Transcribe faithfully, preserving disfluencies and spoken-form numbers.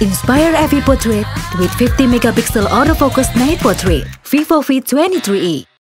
Inspire every portrait with fifty megapixel autofocus night portrait. Vivo V twenty-three E.